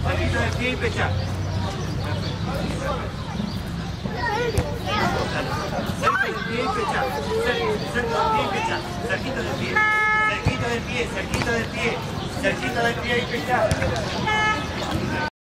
Cerquita del pie y pecha. Cerca del pie y pecha. Cerca del pie y pecha. Cerquita del pie. Cerquita del pie, cerquita del pie. Cerquita del pie y pecha.